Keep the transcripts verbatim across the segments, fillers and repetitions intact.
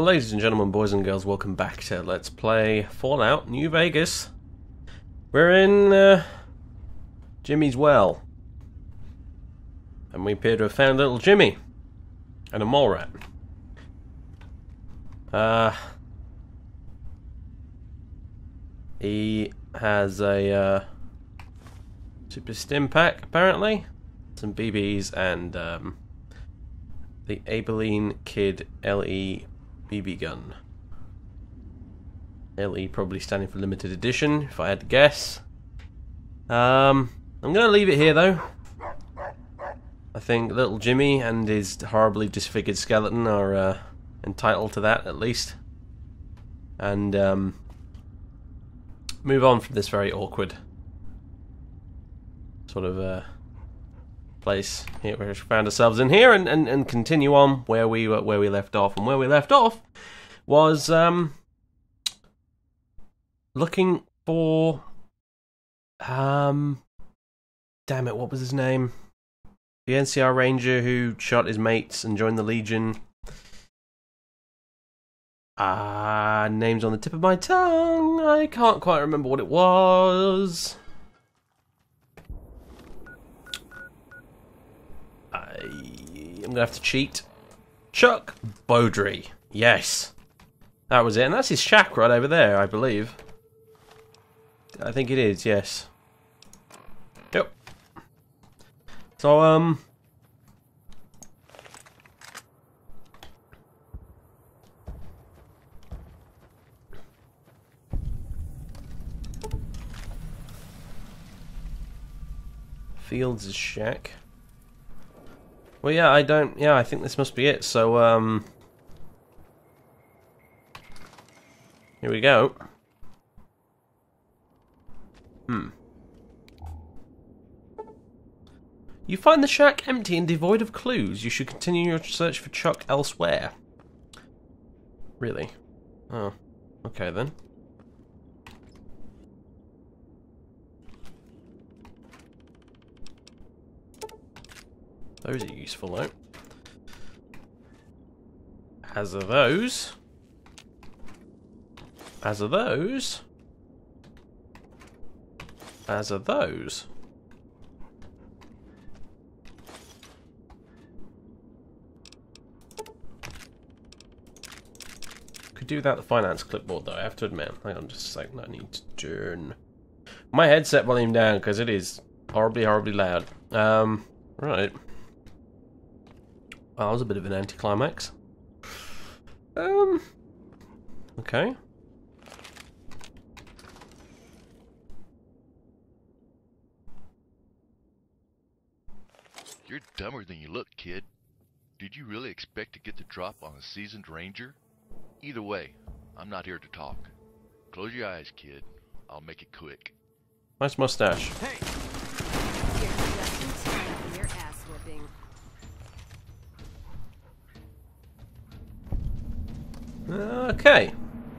ladies and gentlemen, boys and girls, welcome back to Let's Play Fallout New Vegas. We're in uh, Jimmy's well. And we appear to have found little Jimmy. And a mole rat. Uh, he has a uh, super stim pack, apparently. Some B Bs and um, the Abilene Kid L E B B gun. L E probably standing for limited edition, if I had to guess. Um, I'm going to leave it here though. I think little Jimmy and his horribly disfigured skeleton are uh, entitled to that at least. And um, move on from this very awkward sort of uh, place here we found ourselves in here, and, and, and continue on where we were, where we left off. And where we left off was um, looking for um, damn it, what was his name? The N C R Ranger who shot his mates and joined the Legion. Ah, uh, name's on the tip of my tongue. I can't quite remember what it was. I, I'm gonna have to cheat. Chuck Beaudry. Yes. That was it. And that's his shack right over there, I believe. I think it is, yes. Yep. So, um... Fields' shack. Well, yeah, I don't... Yeah, I think this must be it. So, um... here we go. Hmm. You find the shack empty and devoid of clues. You should continue your search for Chuck elsewhere. Really? Oh. Okay, then. Those are useful, though. As are those. As are those. As are those. Could do without the finance clipboard, though, I have to admit. Hang on just a second, I need to turn my headset volume down, because it is horribly, horribly loud. Um, right. Well, that was a bit of an anticlimax. Um, okay. You're dumber than you look, kid. Did you really expect to get the drop on a seasoned ranger? Either way, I'm not here to talk. Close your eyes, kid. I'll make it quick. Nice mustache. Hey! Your ass whooping. Okay.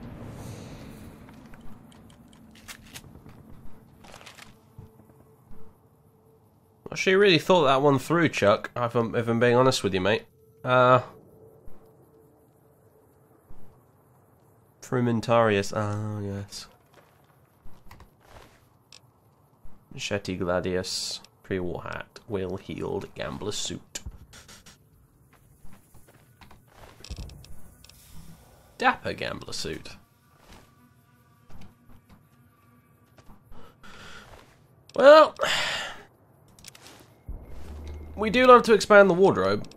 Well, she really thought that one through, Chuck, if I'm, if I'm being honest with you, mate. Uh... Frumentarius, oh yes. Machete Gladius, pre-war hat, well-heeled gambler suit. Dapper gambler suit. Well, we do love to expand the wardrobe.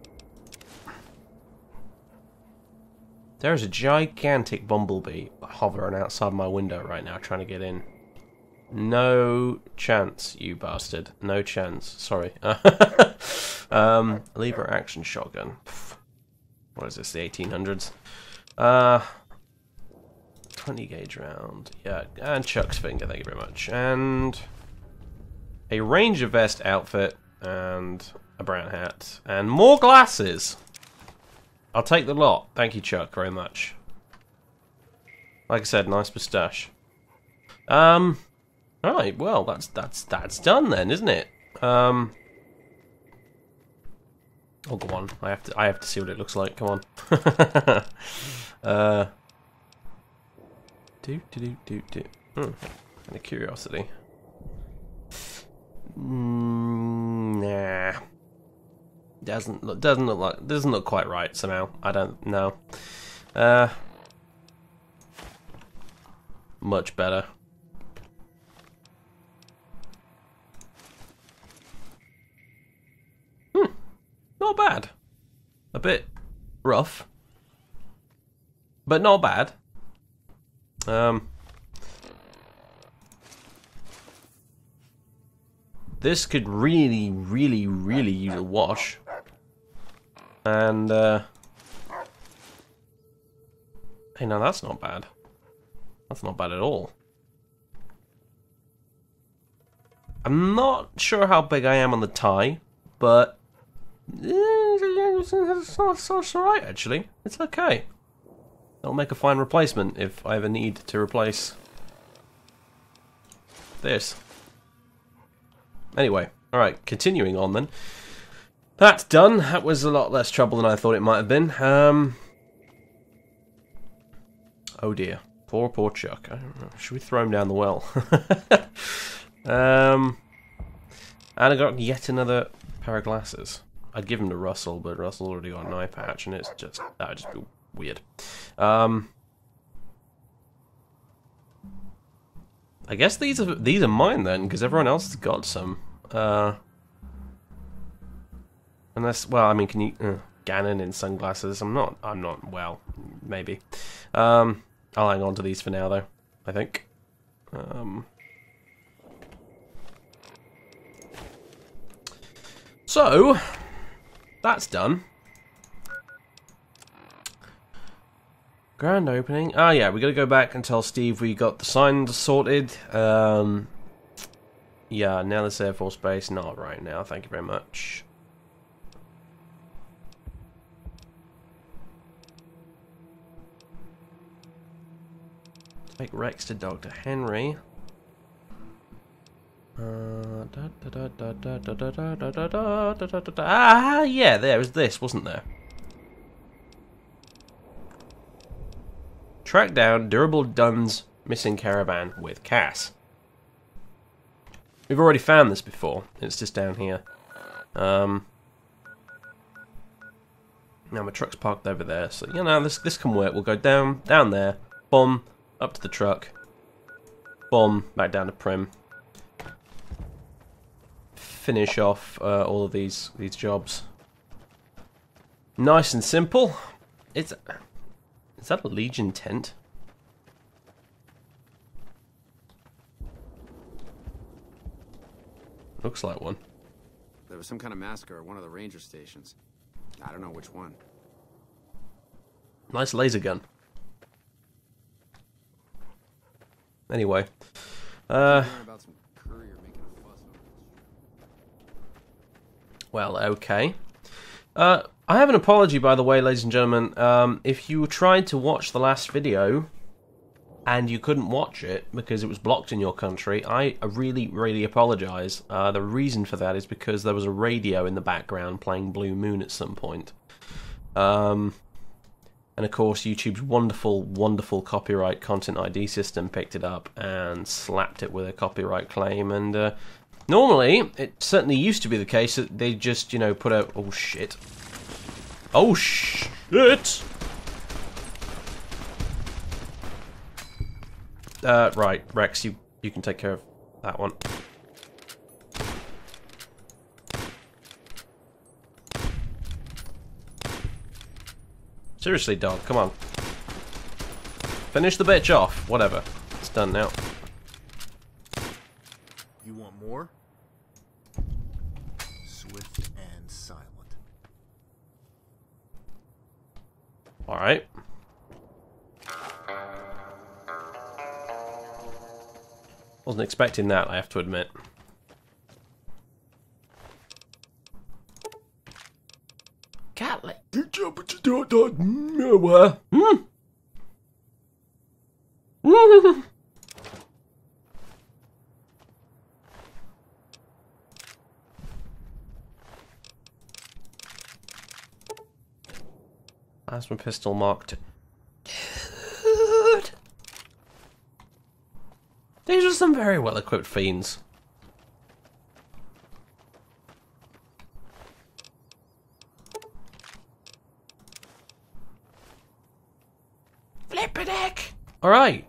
There is a gigantic bumblebee hovering outside my window right now, trying to get in. No chance, you bastard. No chance. Sorry. um, lever action shotgun. What is this? The eighteen hundreds. Uh, twenty gauge round. Yeah, and Chuck's finger. Thank you very much. And a Ranger vest outfit and a brown hat and more glasses. I'll take the lot. Thank you, Chuck, very much. Like I said, nice moustache. Um, right, well, that's that's that's done then, isn't it? Um, Oh, go on. I have to. I have to see what it looks like. Come on. uh. Do do do do do. Hmm. Kind of curiosity. Mm, nah. Doesn't look. Doesn't look like. Doesn't look quite right somehow. I don't know. Uh. Much better. Hmm. Not bad. A bit rough, but not bad. Um. This could really, really, really use a wash. And, uh... hey, now that's not bad. That's not bad at all. I'm not sure how big I am on the tie, but... it's alright, actually. It's okay. That'll make a fine replacement if I ever need to replace this. Anyway, alright, continuing on then. That's done. That was a lot less trouble than I thought it might have been. Um, oh dear. Poor, poor Chuck. I don't know. Should we throw him down the well? um, and I got yet another pair of glasses. I'd give him to Russell, but Russell already got an eye patch, and it's just, that would just be weird. Um, I guess these are these are mine then, because everyone else has got some. Uh, unless, well, I mean, can you uh, Ganon in sunglasses? I'm not. I'm not. Well, maybe. Um, I'll hang on to these for now, though. I think. Um, so that's done. Grand opening. Ah, yeah, we gotta go back and tell Steve we got the signs sorted. Um, yeah, now this Air Force Base. Not right now, thank you very much. Take Rex to Doctor Henry. Uh, da, da, da, da, da, da, da, da, da, da, da, da, da. Ah, yeah, there was this, wasn't there? Track down Durable Dunn's missing caravan with Cass. We've already found this before. It's just down here. Um, now my truck's parked over there, so you know this this can work. We'll go down, down there, boom, up to the truck, boom, back down to Prim. Finish off uh, all of these these jobs. Nice and simple. It's. Is that a Legion tent? Looks like one. There was some kind of massacre at one of the ranger stations. I don't know which one. Nice laser gun. Anyway. Uh, well, okay. Uh, I have an apology, by the way, ladies and gentlemen. Um, if you tried to watch the last video and you couldn't watch it because it was blocked in your country, I really, really apologise. Uh, the reason for that is because there was a radio in the background playing Blue Moon at some point. Um, and of course, YouTube's wonderful, wonderful copyright content I D system picked it up and slapped it with a copyright claim. And uh, normally, it certainly used to be the case that they just, you know, put out... Oh, shit. Oh, shit! Uh, right, Rex, you, you can take care of that one. Seriously, dog, come on. Finish the bitch off. Whatever. It's done now. You want more? Swift and silent. Alright. Wasn't expecting that, I have to admit. Catley. Nowhere. Hmm. Plasma pistol marked. Dude! These are some very well equipped fiends. Flip a deck! Alright.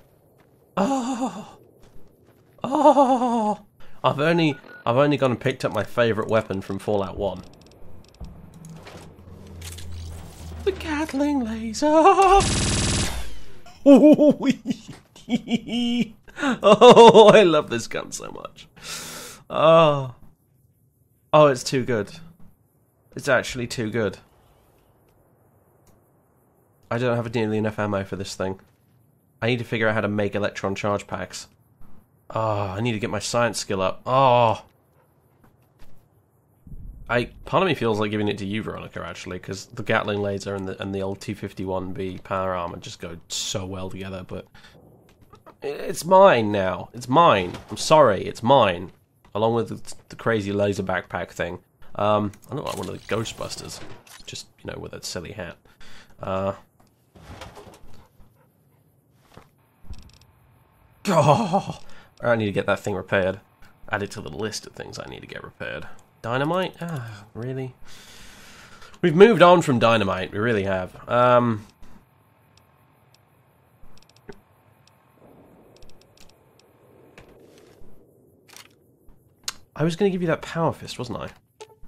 Oh. Oh. I've only I've only gone and picked up my favourite weapon from Fallout one. The Gatling laser. Oh, oh, I love this gun so much. Oh. Oh, it's too good. It's actually too good. I don't have nearly enough ammo for this thing. I need to figure out how to make electron charge packs. Oh, I need to get my science skill up. Oh. I part of me feels like giving it to you, Veronica, actually, because the Gatling laser and the and the old T fifty-one B power armor just go so well together. But it's mine now. It's mine. I'm sorry, it's mine. Along with the, the crazy laser backpack thing. Um, I look like one of the Ghostbusters, just you know, with that silly hat. Uh. Oh, I need to get that thing repaired. Add it to the list of things I need to get repaired. Dynamite? Ah, really? We've moved on from dynamite. We really have. Um, I was going to give you that power fist, wasn't I?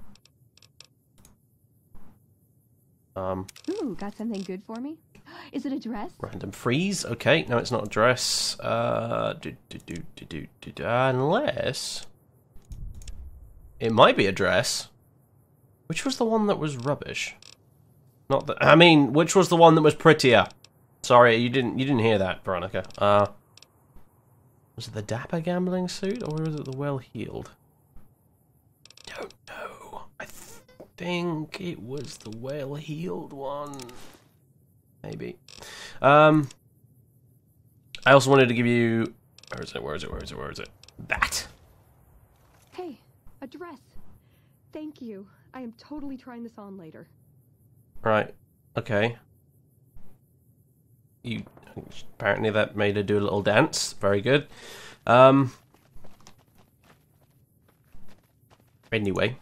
Um, Ooh, got something good for me? Is it a dress? Random freeze. Okay, no, it's not a dress. Uh, do, do, do, do, do, do, do, unless it might be a dress. Which was the one that was rubbish? Not that. I mean, which was the one that was prettier? Sorry, you didn't. You didn't hear that, Veronica. Uh, was it the dapper gambling suit, or was it the well-heeled? Don't know. I th think it was the well-heeled one. Maybe. Um, I also wanted to give you... Where is it? Where is it? Where is it? Where is it? That. Hey, a dress. Thank you. I am totally trying this on later. Right. Okay. You... Apparently that made her do a little dance. Very good. Um... Anyway.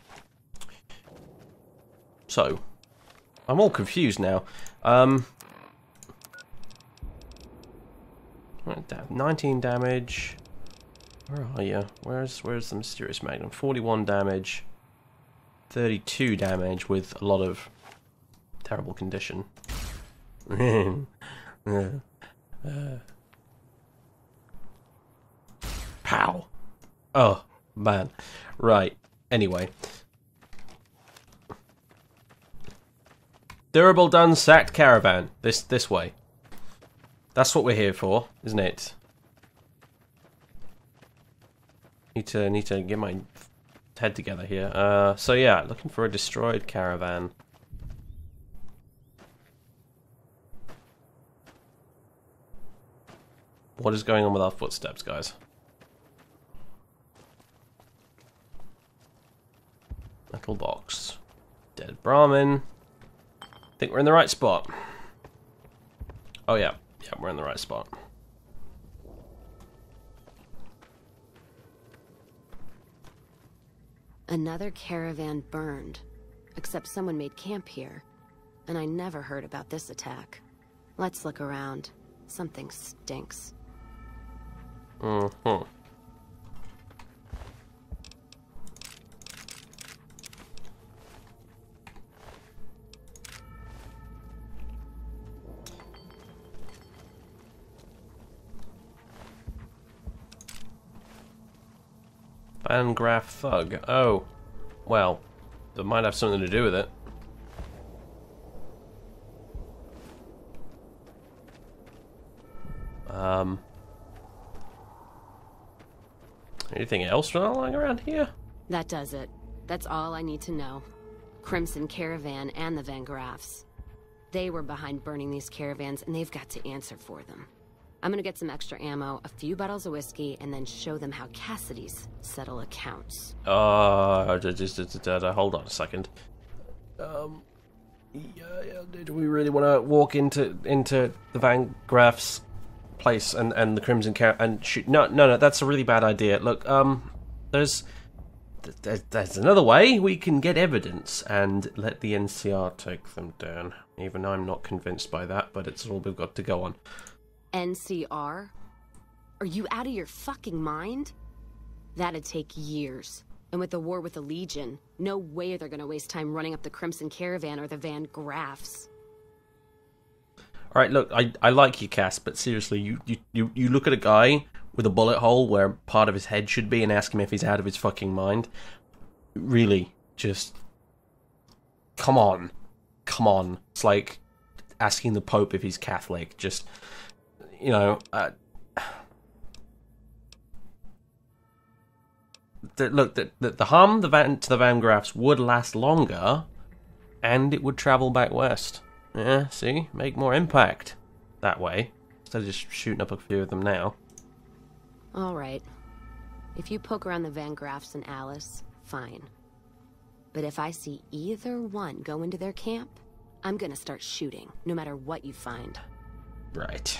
So. I'm all confused now. Um... nineteen damage. Where are you? Where's where's the mysterious magnum? forty-one damage. thirty-two damage with a lot of terrible condition. uh, pow. Oh man. Right. Anyway. Durable done sacked caravan. This this way. That's what we're here for, isn't it? Need to need to get my head together here. Uh, so yeah, looking for a destroyed caravan. What is going on with our footsteps, guys? Metal box. Dead Brahmin. Think we're in the right spot. Oh yeah. Yeah, we're in the right spot. Another caravan burned. Except someone made camp here. And I never heard about this attack. Let's look around. Something stinks. Mm-hmm. Vangraph Thug. Oh. Well, that might have something to do with it. Um. Anything else lying around here? That does it. That's all I need to know. Crimson Caravan and the Van Graffs. They were behind burning these caravans, and they've got to answer for them. I'm gonna get some extra ammo, a few bottles of whiskey, and then show them how Cassidy's settle accounts. Uh, just, just, just, uh, hold on a second. Um, Yeah, yeah, do we really want to walk into into the Van Graff's place and, and the Crimson Car and shoot? No, no, no, that's a really bad idea. Look, um, there's, there's there's another way. We can get evidence and let the N C R take them down. Even I'm not convinced by that, but it's all we've got to go on. N C R? Are you out of your fucking mind? That'd take years. And with the war with the Legion, no way they're gonna waste time running up the Crimson Caravan or the Van Graffs. Alright, look, I, I like you, Cass, but seriously, you, you, you, you look at a guy with a bullet hole where part of his head should be and ask him if he's out of his fucking mind. Really, just... Come on. Come on. It's like asking the Pope if he's Catholic. Just, you know... Uh, the, look, the, the, the harm the van, to the Van Graffs would last longer, and it would travel back west. Yeah, see? Make more impact that way, instead of just shooting up a few of them now. Alright. If you poke around the Van Graffs and Alice, fine. But if I see either one go into their camp, I'm gonna start shooting, no matter what you find. Right.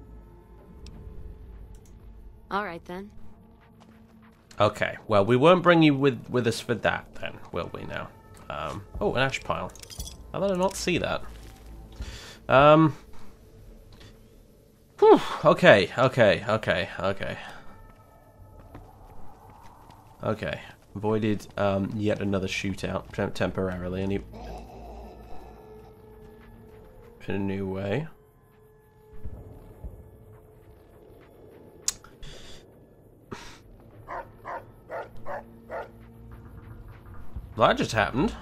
Alright then. Okay, well, we won't bring you with, with us for that, then, will we now? Um, oh, an ash pile. How did I not see that? Um... Whew, okay, okay, okay, okay. Okay. Avoided um, yet another shootout tem temporarily, any in a new way. That just happened.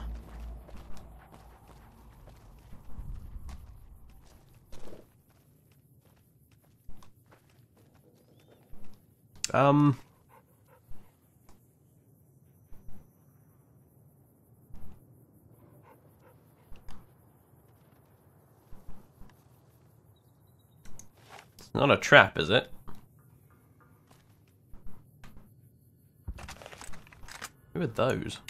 Um... It's not a trap, is it? Who are those?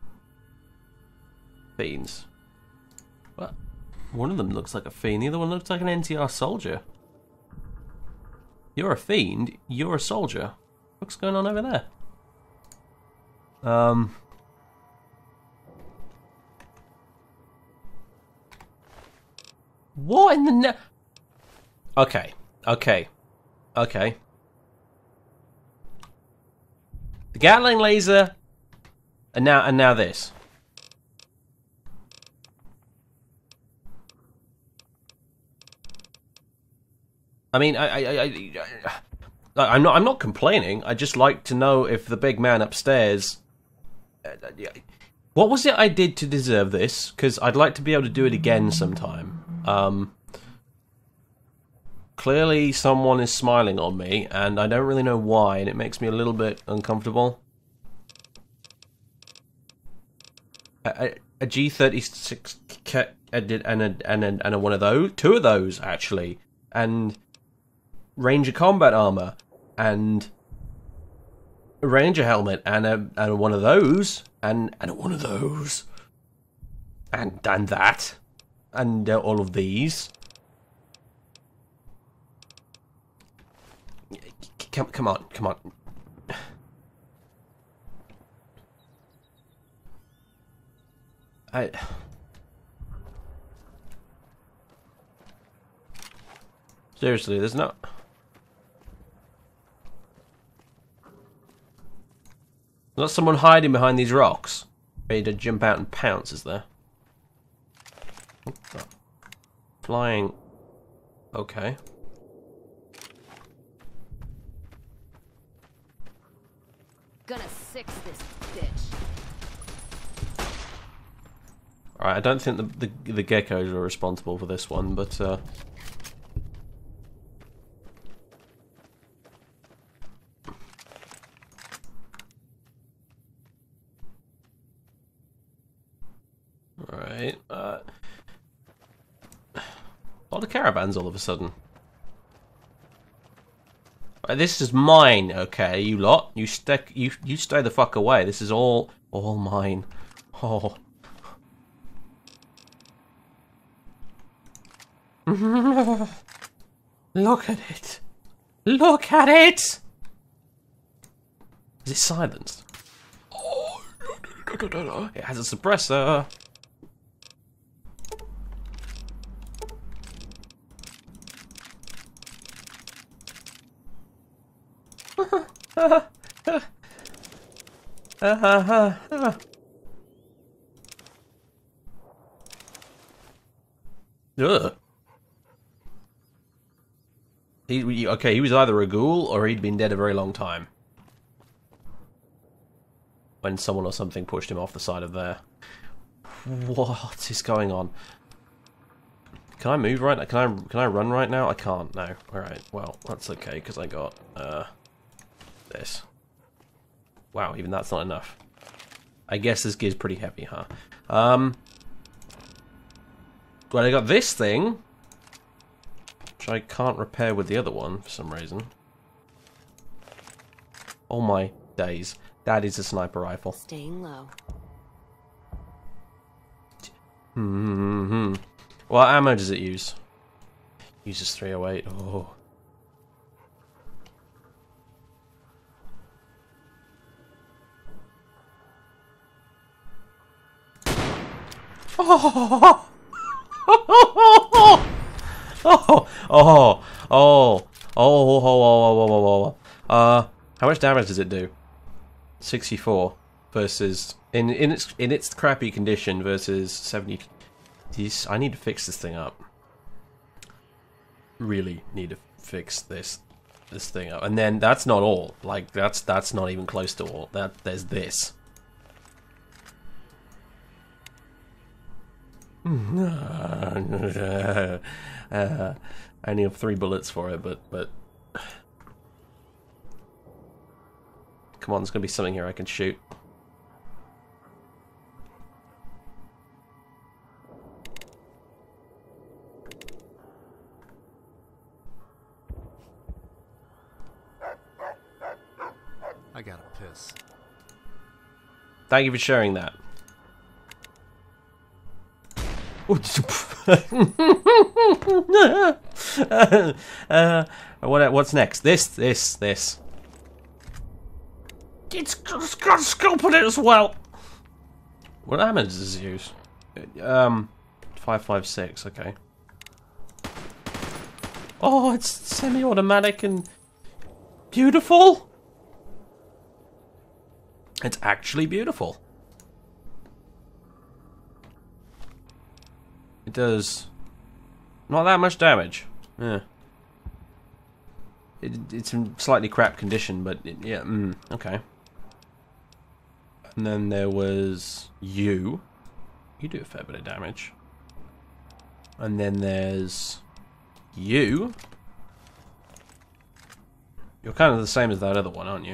Fiends. What? One of them looks like a fiend, the other one looks like an N T R soldier. You're a fiend, you're a soldier. What's going on over there? Um... What in the ne- Okay, okay, okay. The Gatling laser, and now and now this. I mean, I, I, I, I, I'm not, I'm not complaining. I just like to know if the big man upstairs. What was it I did to deserve this? Because I'd like to be able to do it again sometime. Um. Clearly someone is smiling on me, and I don't really know why, and it makes me a little bit uncomfortable. A, a G thirty-six and a, and, a, and, a, and a one of those, two of those actually, and Ranger combat armor, and a Ranger helmet, and a and a one of those, and and a one of those, and and that, and uh, all of these. Come, come on, come on. I... Seriously, there's not... Not someone hiding behind these rocks, ready to jump out and pounce, is there? Flying... Okay. Gonna six this bitch. Alright, I don't think the, the the geckos are responsible for this one, but uh Alright, uh a lot of caravans all of a sudden. This is mine, okay, you lot. You stick. You you stay the fuck away. This is all all mine. Oh. Look at it. Look at it. Is it silenced? Oh, it has a suppressor. Ugh. He, he, okay, he was either a ghoul or he'd been dead a very long time. When someone or something pushed him off the side of there. What is going on? Can I move right now? Can I can I run right now? I can't. No. All right. Well, that's okay because I got uh this. Wow, even that's not enough. I guess this gear's pretty heavy, huh? Um. Well, I got this thing, which I can't repair with the other one for some reason. Oh my days. That is a sniper rifle. Staying low. Hmm. What ammo does it use? Uses three oh eight. Oh. Oh. Oh. Oh. Oh. Oh. Oh. Oh. Uh, how much damage does it do? sixty-four versus in in its in its crappy condition versus seventy. These, I need to fix this thing up. Really need to fix this this thing up. And then that's not all. Like that's that's not even close to all. That there's this. uh, I only have three bullets for it, but but come on, there's gonna be something here I can shoot. I gotta piss. Thank you for sharing that. uh, what what's next? This this this. It's got a scope on it as well. What ammo does this use? Um, five five six. Okay. Oh, it's semi-automatic and beautiful. It's actually beautiful. It does not that much damage. Yeah. It, it's in slightly crap condition, but it, yeah, mm, okay. And then there was you. You do a fair bit of damage. And then there's you. You're kind of the same as that other one, aren't you?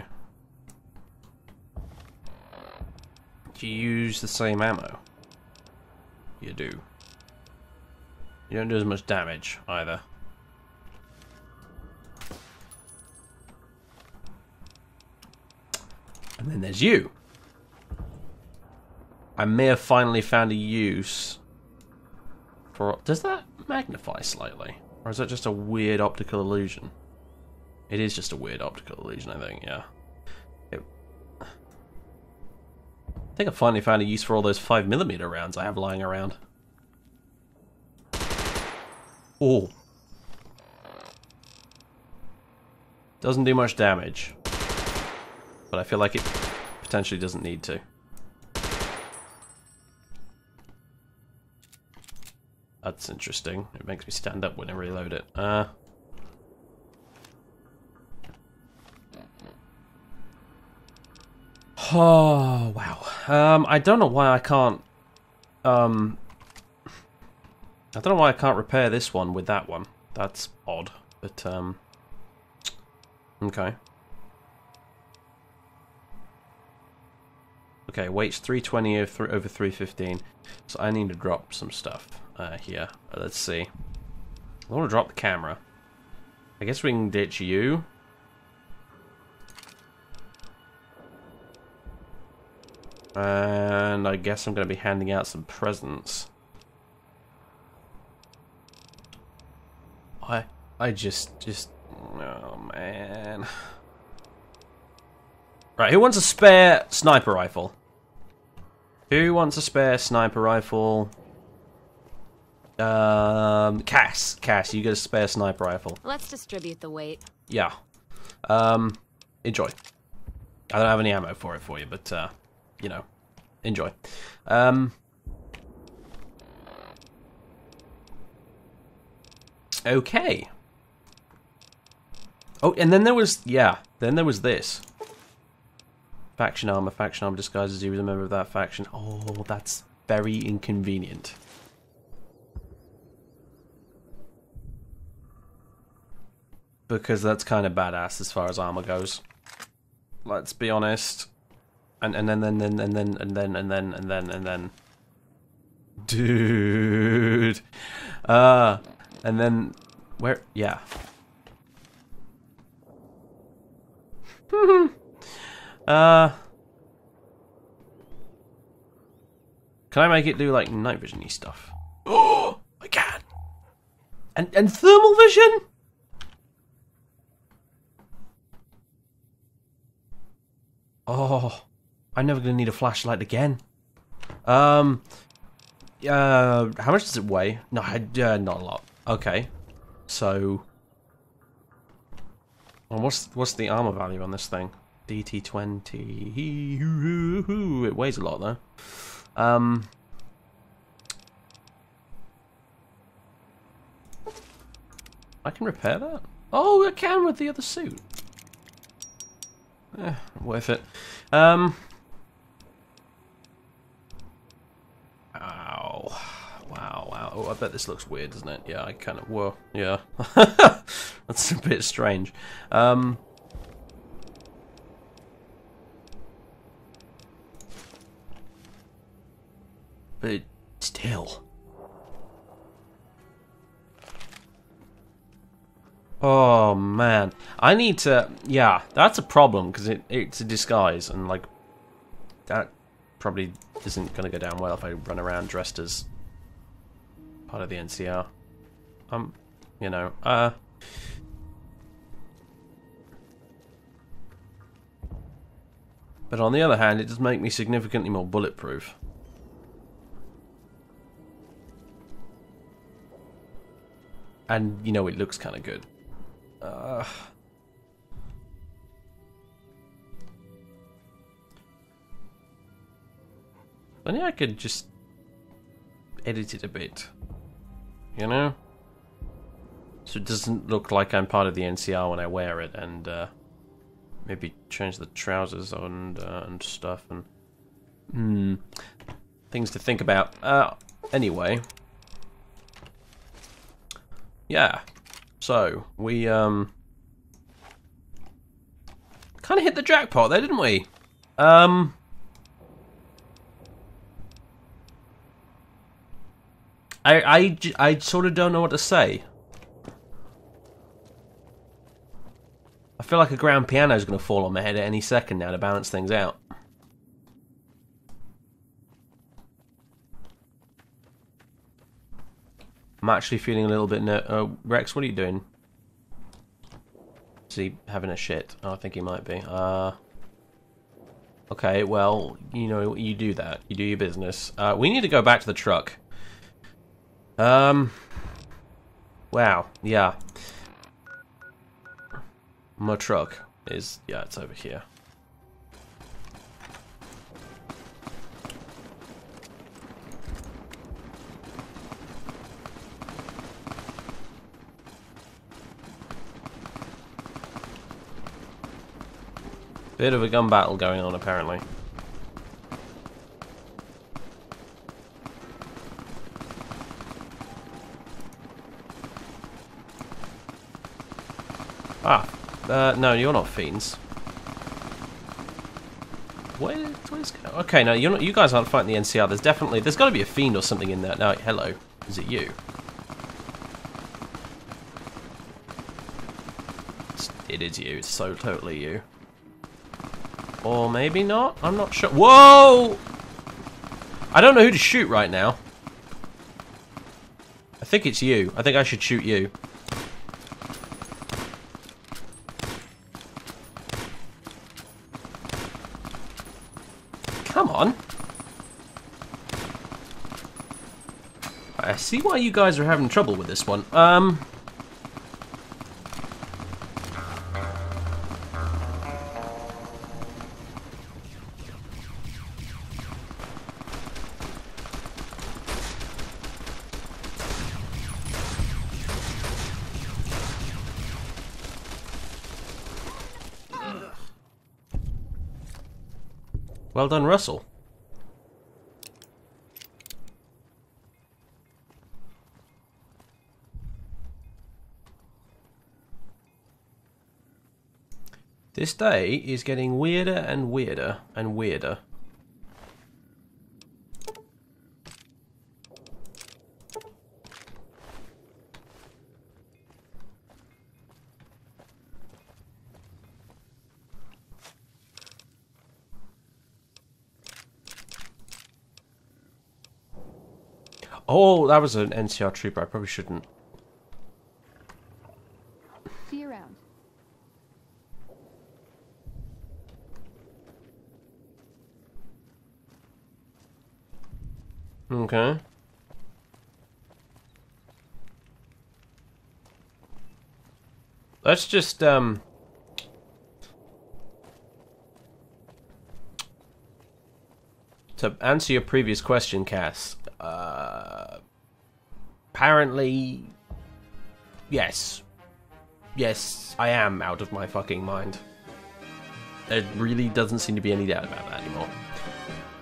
Do you use the same ammo? You do. You don't do as much damage either. And then there's you. I may have finally found a use for... Does that magnify slightly? Or is that just a weird optical illusion? It is just a weird optical illusion, I think, yeah. It... I think I finally found a use for all those five millimeter rounds I have lying around. Oh. Doesn't do much damage. But I feel like it potentially doesn't need to. That's interesting. It makes me stand up when I reload it. Uh... Oh, wow. Um, I don't know why I can't... Um... I don't know why I can't repair this one with that one. That's odd. But, um... okay. Okay, weight's three twenty over three fifteen. So I need to drop some stuff uh, here. Uh, let's see. I want to drop the camera. I guess we can ditch you. And I guess I'm going to be handing out some presents. I just, just, oh man. Right, who wants a spare sniper rifle? Who wants a spare sniper rifle? Um, Cass, Cass, you get a spare sniper rifle. Let's distribute the weight. Yeah. Um, enjoy. I don't have any ammo for it for you, but, uh, you know, enjoy. Um... Okay. Oh, and then there was, yeah, then there was this. Faction armor, faction armor disguises you as a member of that faction. Oh, that's very inconvenient. Because that's kind of badass as far as armor goes. Let's be honest. And and then then then and then and then and then and then and then. Dude. Uh And then, where, yeah. uh, can I make it do, like, night vision-y stuff? Oh, I can! And, and thermal vision? Oh, I'm never gonna need a flashlight again. Um, uh, how much does it weigh? No, uh, not a lot. Okay, so, well, what's what's the armor value on this thing? D T twenty. It weighs a lot though. Um, I can repair that. Oh, I can with the other suit. Eh, worth it. Um. Ow. Wow, wow. Oh, I bet this looks weird, doesn't it? Yeah, I kind of... Whoa. Yeah. That's a bit strange. Um... But still... Oh, man. I need to... Yeah, that's a problem, because it, it's a disguise, and, like... That probably isn't going to go down well if I run around dressed as... part of the N C R. Um, you know, uh... But on the other hand, it does make me significantly more bulletproof. And, you know, it looks kind of good. Uh... I think I could just edit it a bit. You know? So it doesn't look like I'm part of the N C R when I wear it, and uh, maybe change the trousers and uh, and stuff, and hmm, things to think about. Uh, anyway, yeah. So we um kind of hit the jackpot there, didn't we? Um. I, I, I sort of don't know what to say. I feel like a grand piano is going to fall on my head at any second now to balance things out. I'm actually feeling a little bit ner- uh, Rex, what are you doing? Is he having a shit? Oh, I think he might be. Uh, okay, well, you know, you do that. You do your business. Uh, we need to go back to the truck. Um, wow, yeah. My truck is, yeah, it's over here. Bit of a gun battle going on, apparently. Ah, uh, no, you're not fiends. What is, what is, okay, no, you're not, you guys aren't fighting the N C R. There's definitely, there's got to be a fiend or something in there. No, hello, is it you? It's, it is you. It's so totally you. Or maybe not. I'm not sure. Whoa! I don't know who to shoot right now. I think it's you. I think I should shoot you. come on. I see why you guys are having trouble with this one. Um... Well done, Russell. This day is getting weirder and weirder and weirder. Oh, that was an N C R trooper. I probably shouldn't. See you around. Okay. Let's just, um... to answer your previous question, Cass, uh... apparently... yes. Yes, I am out of my fucking mind. There really doesn't seem to be any doubt about that anymore.